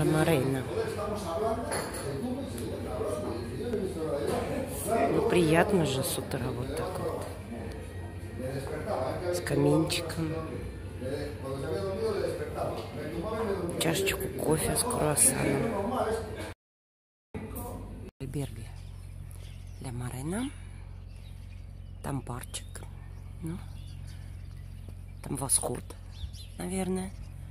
Ла Морейна. Ну, приятно же с утра вот так вот. С каминчиком. Чашечку кофе с круассаном. Альберге Ла Морейна. Там барчик. Ну, там восход, наверное.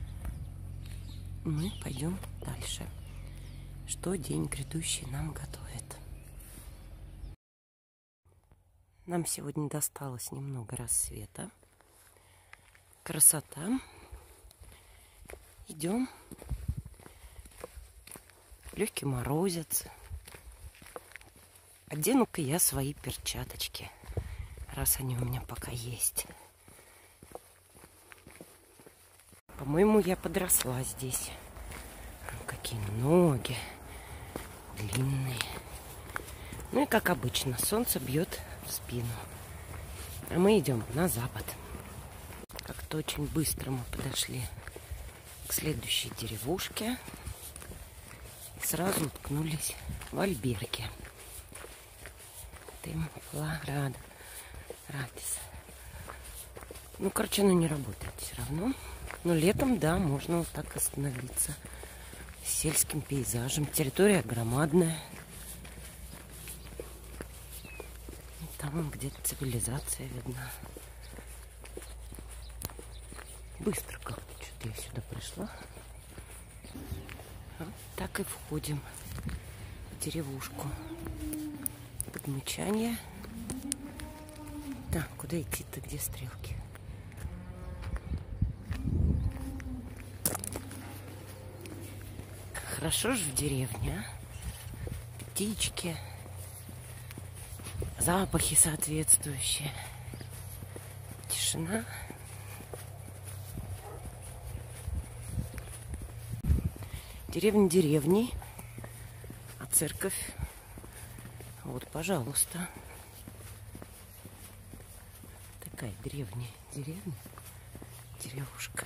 Мы пойдем дальше. Что день грядущий нам готовит. Нам сегодня досталось немного рассвета. Красота. Идем. Легкий морозец. Одену-ка я свои перчаточки, раз они у меня пока есть. По-моему, я подросла здесь. Какие ноги длинные. Ну и как обычно, солнце бьет в спину. А мы идем на запад. Как-то очень быстро мы подошли к следующей деревушке. И сразу уткнулись в альберге. Темпларадо. Радис. Ну, короче, оно не работает все равно. Но летом, да, можно вот так остановиться. С сельским пейзажем. Территория громадная. И там где-то цивилизация видна. Быстро как-то что-то я сюда пришла. Вот так и входим в деревушку. Подмечание. Так, куда идти-то? Где стрелки? Хорошо же в деревне, а? Птички, запахи соответствующие, тишина. Деревня деревней, а церковь, вот, пожалуйста. Такая древняя деревня, деревушка.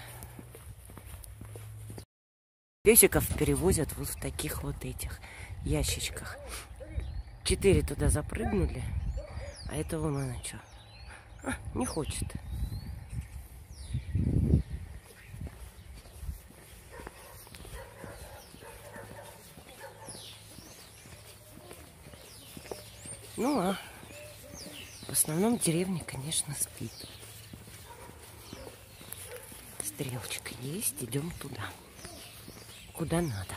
Песиков перевозят вот в таких вот этих ящичках. 4 туда запрыгнули, а это вон она что? Не хочет. Ну а в основном деревня, конечно, спит. Стрелочка есть, идем туда. Куда надо.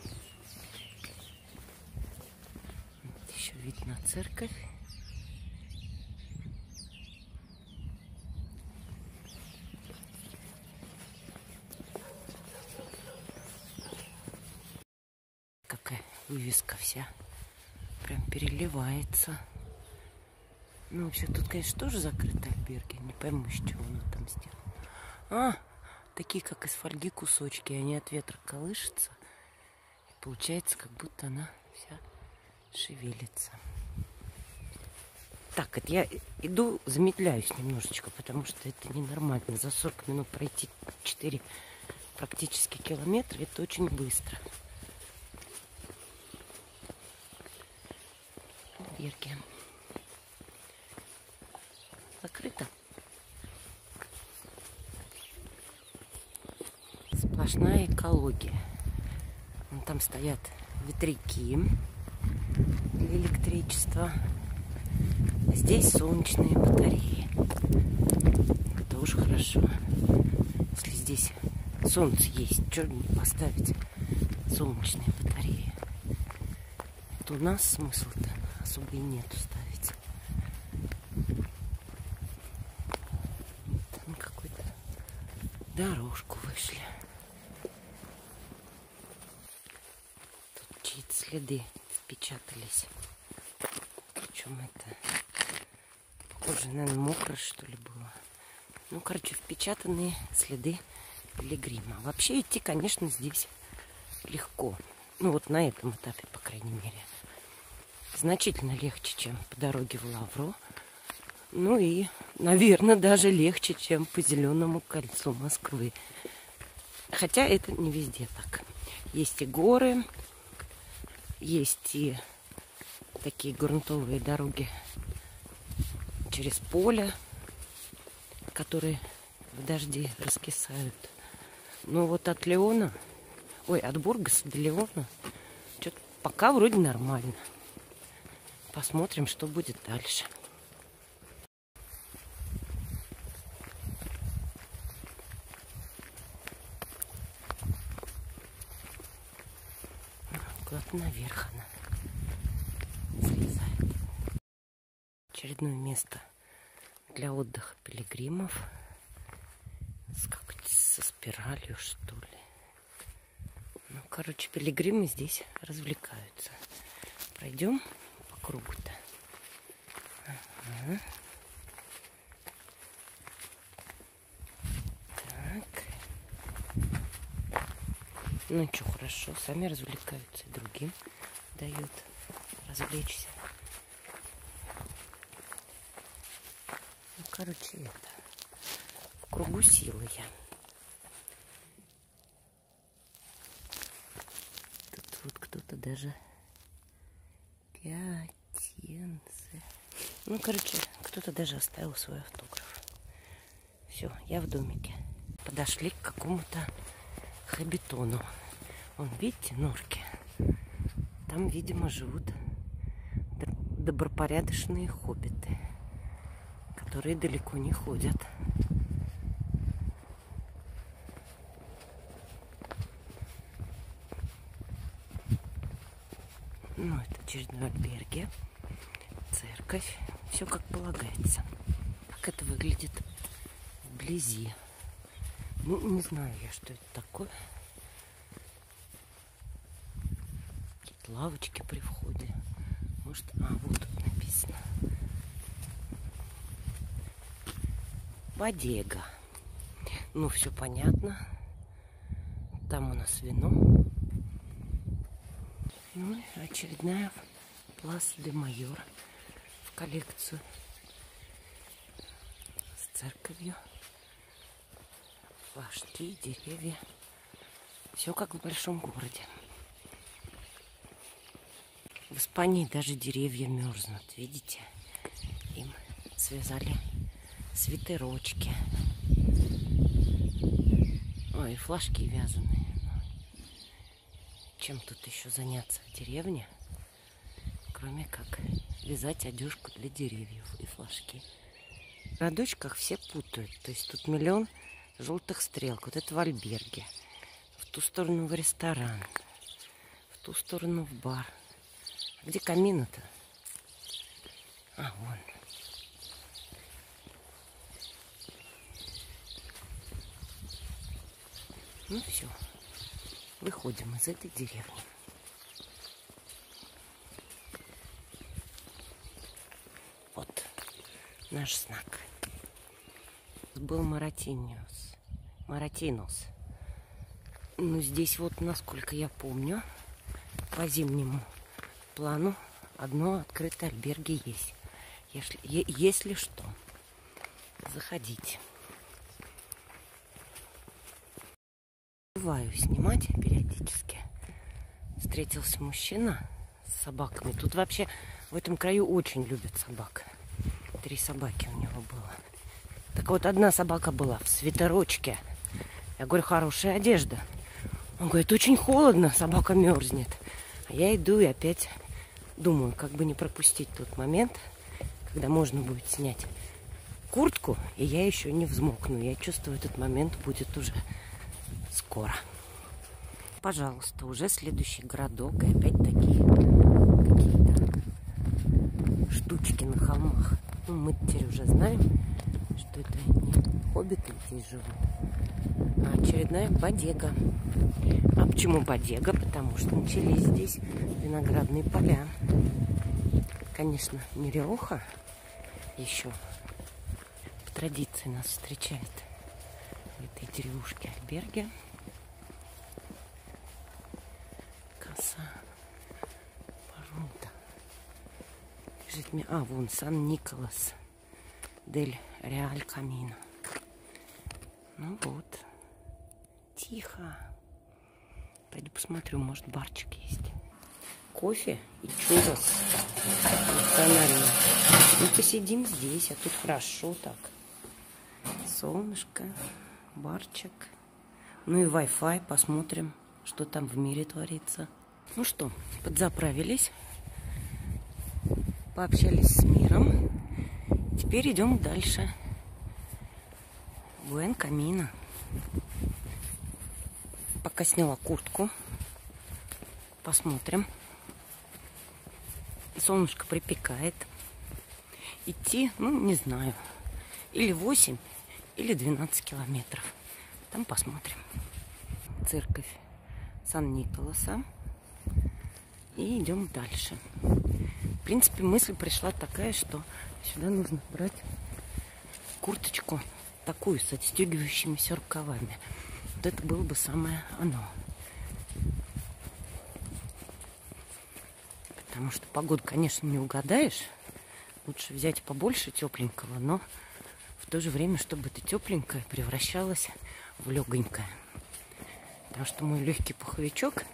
Вот еще вид на церковь. Какая вывеска вся. Прям переливается. Ну, вообще, тут, конечно, тоже закрыты альберги. Не пойму, с чего он там сделал. Такие, как из фольги кусочки, они от ветра колышутся. И получается, как будто она вся шевелится. Так, это я иду, замедляюсь немножечко, потому что это ненормально. За 40 минут пройти 4 практически километра, это очень быстро. Альберги. Закрыто. Сплошная экология. Вон там стоят ветряки для электричества. А здесь солнечные батареи. Тоже хорошо. Если здесь солнце есть, что не поставить солнечные батареи? То у нас смысла-то особо и нету ставить. Там какую-то дорожку вышли. Чьи-то следы впечатались. Причем это похоже, наверное, мокро, что ли, было. Ну, короче, впечатанные следы пилигрима. Вообще идти, конечно, здесь легко. Ну, вот на этом этапе, по крайней мере. Значительно легче, чем по дороге в Лавру. Ну и, наверное, даже легче, чем по Зеленому кольцу Москвы. Хотя это не везде так. Есть и горы, есть и такие грунтовые дороги через поле, которые в дожди раскисают. Но вот от Леона, от Бургаса до Леона, что-то пока вроде нормально. Посмотрим, что будет дальше. Куда-то наверх она слезает. Очередное место для отдыха пилигримов. Со спиралью, что ли. Ну, короче, пилигримы здесь развлекаются. Пройдем по кругу-то. Ага. Так. Ну, что, хорошо. Сами развлекаются. И другим дают развлечься. Ну, короче, это... В кругу силы я. Тут вот кто-то даже пятенцы. Ну, короче, кто-то даже оставил свой автограф. Все, я в домике. Подошли к какому-то хоббитону. Вон, видите, норки? Там, видимо, живут добропорядочные хоббиты, которые далеко не ходят. Ну, это очередной альберге, церковь. Все как полагается. Как это выглядит вблизи. Ну, не знаю я, что это такое. Какие-то лавочки при входе. Может, вот тут написано. Бодега. Ну, все понятно. Там у нас вино. Ну, и очередная Пласа де Майор в коллекцию с церковью. Флажки, деревья. Все как в большом городе. В Испании даже деревья мерзнут, видите? Им связали свитерочки. Ой, флажки вязаные. Чем тут еще заняться в деревне, кроме как вязать одежку для деревьев и флажки. В городочках все путают. То есть тут миллион желтых стрелок. Вот это в альберге. В ту сторону в ресторан. В ту сторону в бар. Где камины-то? Вон. Ну все. Выходим из этой деревни. Вот наш знак. Был Маратинус. Ну, здесь вот, насколько я помню, по зимнему плану одно открытое альберге есть. Если что, заходите. Бываю снимать периодически. Встретился мужчина с собаками. Тут вообще в этом краю очень любят собак. 3 собаки у него было. Так вот, одна собака была в свитерочке. Я говорю, хорошая одежда. Он говорит, очень холодно, собака мерзнет. А я иду и опять думаю, как бы не пропустить тот момент, когда можно будет снять куртку, и я еще не взмокну. Я чувствую, этот момент будет уже скоро. Пожалуйста, уже следующий городок. И опять такие какие-то штучки на холмах. Ну, мы теперь уже знаем, что это не хоббиты здесь живут, а очередная бодега. А почему бодега? Потому что начались здесь виноградные поля. Конечно, не Риоха еще по традиции нас встречает в этой деревушке альберге. Каса Парунта. Вон Сан-Николас дель Реаль Камино. Ну вот. Тихо. Пойду посмотрю, может, барчик есть. Кофе и чурос. Национальный. Ну, посидим здесь, а тут хорошо так. Солнышко, барчик. Ну и Wi-Fi, посмотрим, что там в мире творится. Ну что, подзаправились. Пообщались с миром. Теперь идем дальше. Буэн Камино. Пока сняла куртку. Посмотрим. Солнышко припекает. Идти, ну, не знаю. Или 8, или 12 километров. Там посмотрим. Церковь Сан-Николаса. И идем дальше. В принципе, мысль пришла такая, что сюда нужно брать курточку такую с отстегивающимися рукавами. Вот это было бы самое оно. Потому что погоду, конечно, не угадаешь. Лучше взять побольше тепленького, но в то же время, чтобы это тепленькое превращалось в легонькое. Потому что мой легкий пуховичок,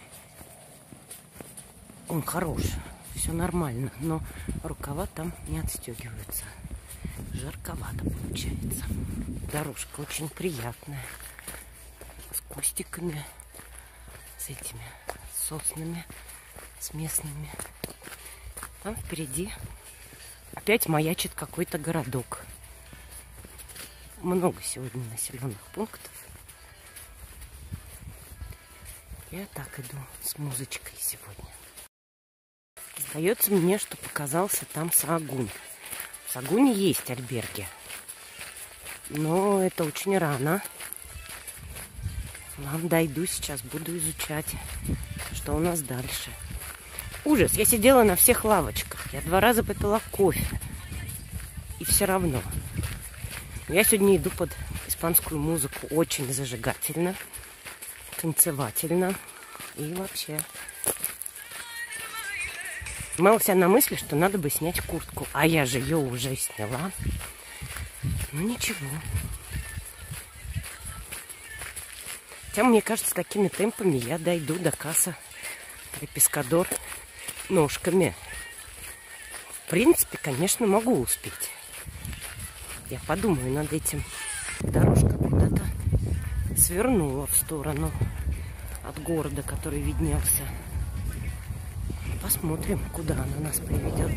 он хорош, все нормально, но рукава там не отстегиваются. Жарковато получается. Дорожка очень приятная. С кустиками, с этими соснами, с местными. Там впереди опять маячит какой-то городок. Много сегодня населенных пунктов. Я так иду с музычкой сегодня. Сдается мне, что показался там Саагунь. В Саагуне есть альберги. Но это очень рано. Ладно, дойду сейчас, буду изучать, что у нас дальше. Ужас, я сидела на всех лавочках. Я 2 раза попила кофе. И все равно. Я сегодня иду под испанскую музыку очень зажигательно, танцевательно и вообще. Поймала себя на мысли, что надо бы снять куртку. А я же ее уже сняла. Ну ничего. Хотя, мне кажется, такими темпами я дойду до Каса де Пескадор ножками. В принципе, конечно, могу успеть. Я подумаю над этим. Дорожка куда-то свернула в сторону от города, который виднелся. Посмотрим, куда она нас приведет.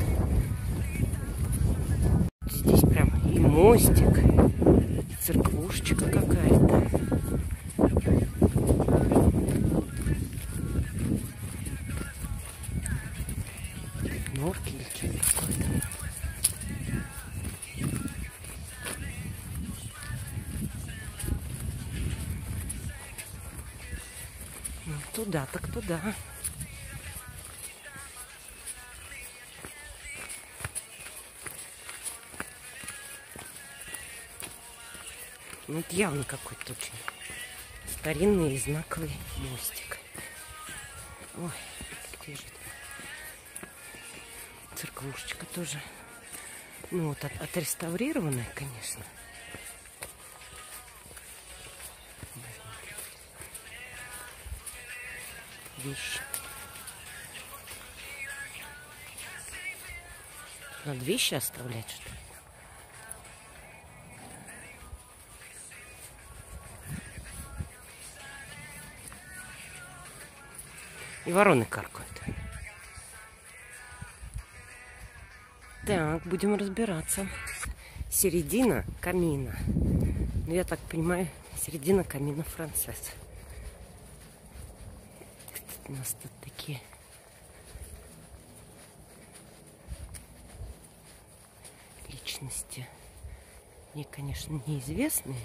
Здесь прям и мостик, и церквушечка какая-то. Норки или что-то какое-то. Ну, туда так туда. Ну, это явно какой-то очень старинный и знаковый мостик. Ой, где же это? Церквушечка тоже. Ну, вот отреставрированная, конечно. Вещи. Надо вещи оставлять, что ли? И вороны каркают. Так, будем разбираться. Середина Камино. Ну, я так понимаю, середина Камино Францесс. У нас тут такие личности. Мне, конечно, неизвестные.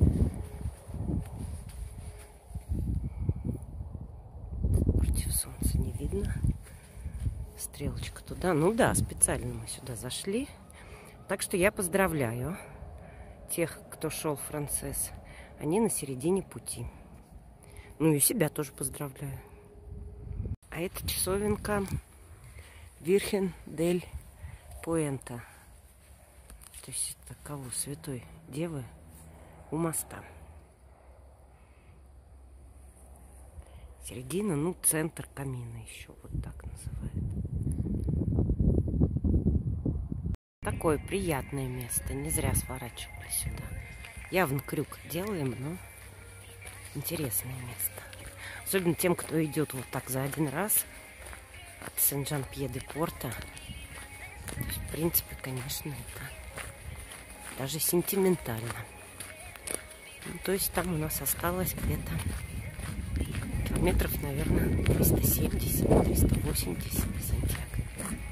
Против солнца не видно. Стрелочка туда. Ну да, специально мы сюда зашли. Так что я поздравляю тех, кто шел Францесс. Они на середине пути. Ну и себя тоже поздравляю. А это часовенка Вирхен дель Пуэнта. То есть это кого? Святой Девы у моста. середина, ну, центр камина еще, вот так называют. Такое приятное место, не зря сворачивали сюда. Явно крюк делаем, но интересное место. Особенно тем, кто идет вот так за один раз от Сен-Жан-Пье-де-Порта. В принципе, конечно, это даже сентиментально. Ну, то есть там у нас осталось где-то километров, наверное, 370-380 до Сантьяго.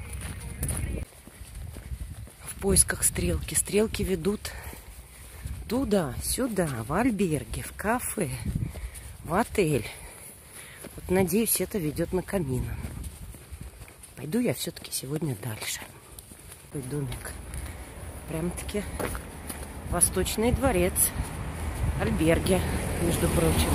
В поисках стрелки. Стрелки ведут туда, сюда, в альберге, в кафе, в отель. Вот, надеюсь, это ведет на Камино. Пойду я все-таки сегодня дальше. Такой домик. Прям-таки Восточный дворец. Альберге, между прочим.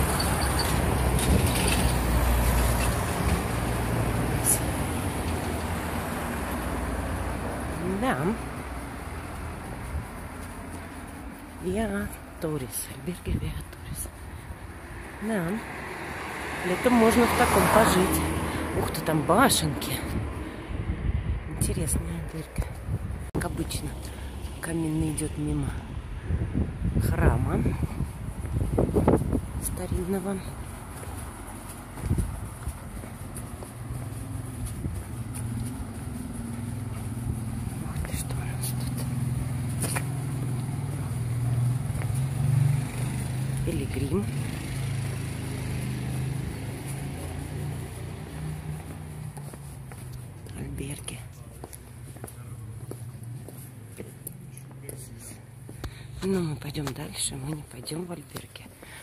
Да. Виа Торис. Альберге Виа Торис. Да. Летом можно в таком пожить. Ух ты, там башенки. Интересная альберга. Как обычно, камин идет мимо храма старинного. Ух ты, что у нас тут? Пилигрим. Альберге. Ну, мы пойдем дальше, мы не пойдем в альберге.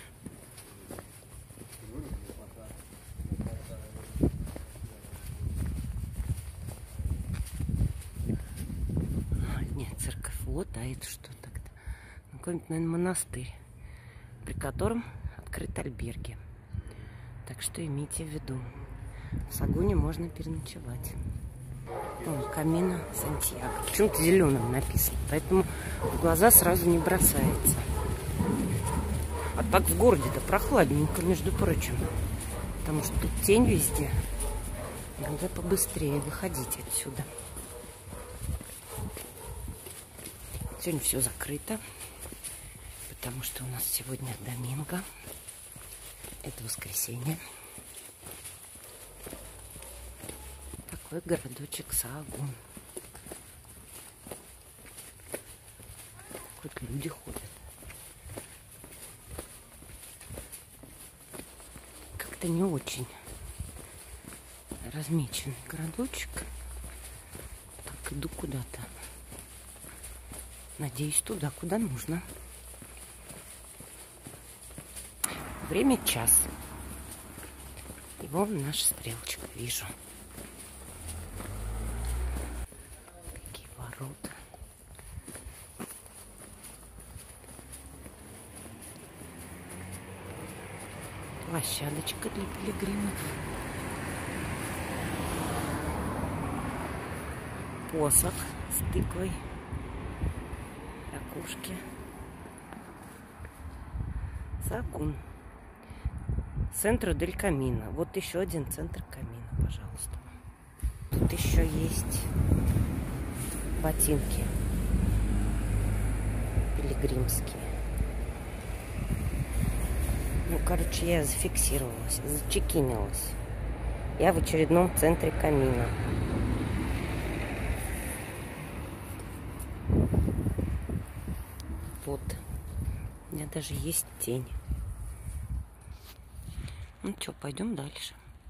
Нет, церковь. Вот, а это что тогда? Ну, какой-нибудь, наверное, монастырь, при котором открыт альберги. Так что имейте в виду, в Сагуне можно переночевать. Вон, Камино Сантьяго. Почему-то зеленым написано, поэтому в глаза сразу не бросается. А так в городе-то прохладненько, между прочим. Потому что тут тень везде. Надо побыстрее выходить отсюда. Сегодня все закрыто, потому что у нас сегодня доминго. Это воскресенье. Такой городочек Саагун. Хоть люди ходят. Как-то не очень размечен городочек. Так, иду куда-то. Надеюсь, туда, куда нужно. Время час. И вон наша стрелочка, вижу. Какие ворота. Площадочка для пилигримов. Посох с тыквой. Ракушки. Сагун. Центр дель Камино. Вот еще один центр Камино, пожалуйста. Тут еще есть ботинки пилигримские. Ну, короче, я зафиксировалась, зачекинилась. Я в очередном центре Камино. Вот. У меня даже есть тень. Ну что, пойдем дальше.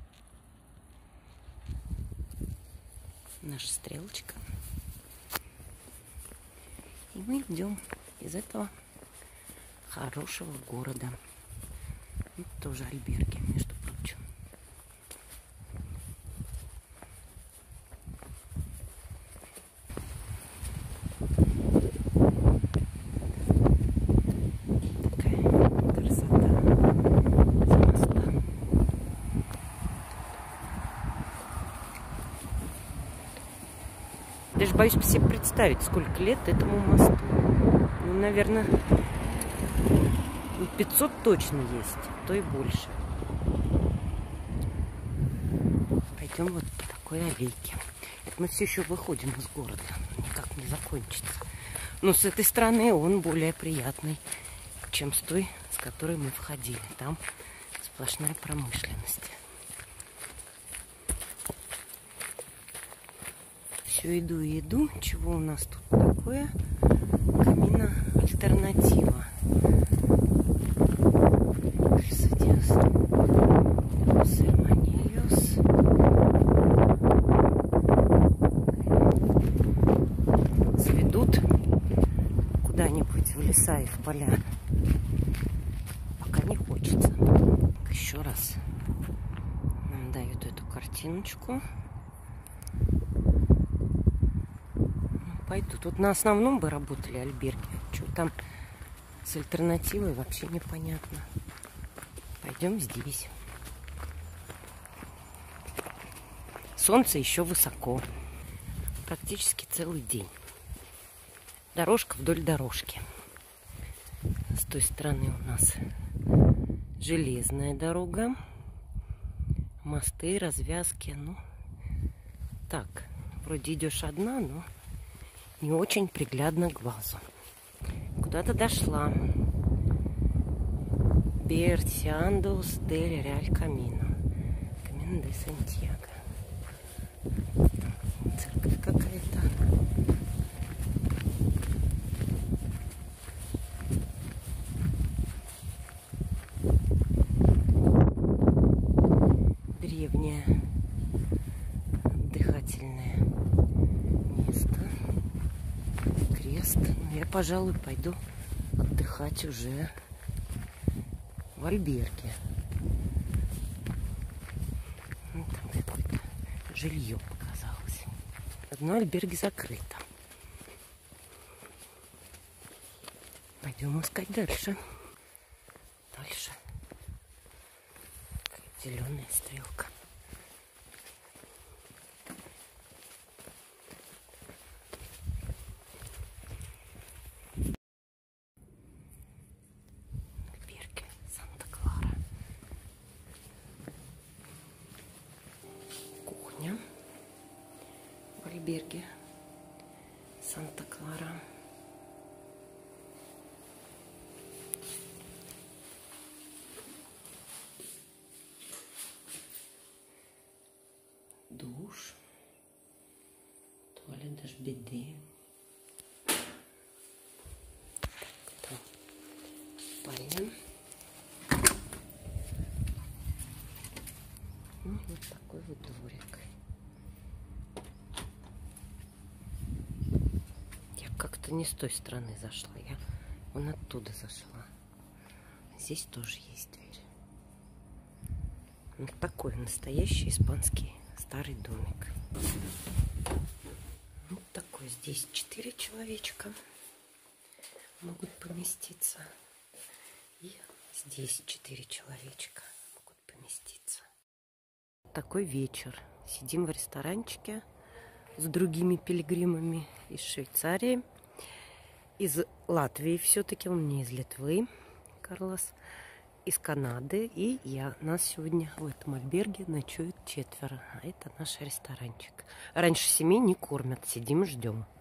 Наша стрелочка. И мы идем из этого хорошего города. Это тоже альберги, между прочим. Такая красота с моста. Даже боюсь себе представить, сколько лет этому мосту. Ну, наверное, 500 точно есть, а то и больше. идем вот по такой аллейке. Это мы все еще выходим из города. Никак не закончится. Но с этой стороны он более приятный, чем с той, с которой мы входили. Там сплошная промышленность. Все иду и иду. Чего у нас тут такое? Камина альтернатива. Красотес. Серманильос. Сведут куда-нибудь в леса и в поля. Пока не хочется. Еще раз нам дают эту картиночку. Пойду. Тут на основном бы работали альберги. Что там с альтернативой, вообще непонятно. Пойдем здесь. Солнце еще высоко. Практически целый день. Дорожка вдоль дорожки. С той стороны у нас железная дорога. Мосты, развязки. Ну, так, вроде идешь одна, но не очень приглядно глазу. Куда-то дошла. Берсиандос дель Реаль Камино. Камино де Сантьяго. Церковь какая-то. Древнее отдыхательное место. Крест. Ну, я, пожалуй, пойду отдыхать уже в альберге. Ну, там какое-то жилье показалось. Одно альберге закрыто. Пойдем искать дальше. Дальше. Зеленая стрелка. Альберге Санта-Клара. Кухня в альберге Санта-Клара. Душ, туалет, даже биде. Там спальня. Ну, вот такой вот дворик. Я как-то не с той стороны зашла, я вон оттуда зашла. Здесь тоже есть дверь. Вот такой настоящий испанский старый домик. Вот такой. Здесь 4 человечка могут поместиться. И здесь 4 человечка могут поместиться. Такой вечер. Сидим в ресторанчике с другими пилигримами из Швейцарии. Из Латвии все-таки. Он не из Литвы. Карлос. Из Канады. И нас сегодня в этом альберге ночует 4. А это наш ресторанчик. Раньше 7 не кормят. Сидим и ждем.